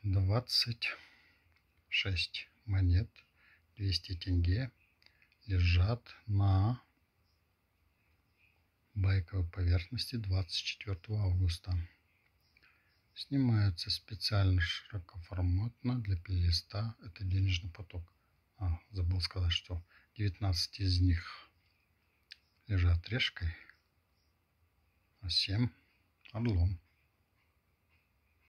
26 монет 200 тенге лежат на байковой поверхности 24 августа. Снимаются специально широкоформатно для плейлиста. Это денежный поток. Забыл сказать, что 19 из них лежат решкой, а 7 орлом.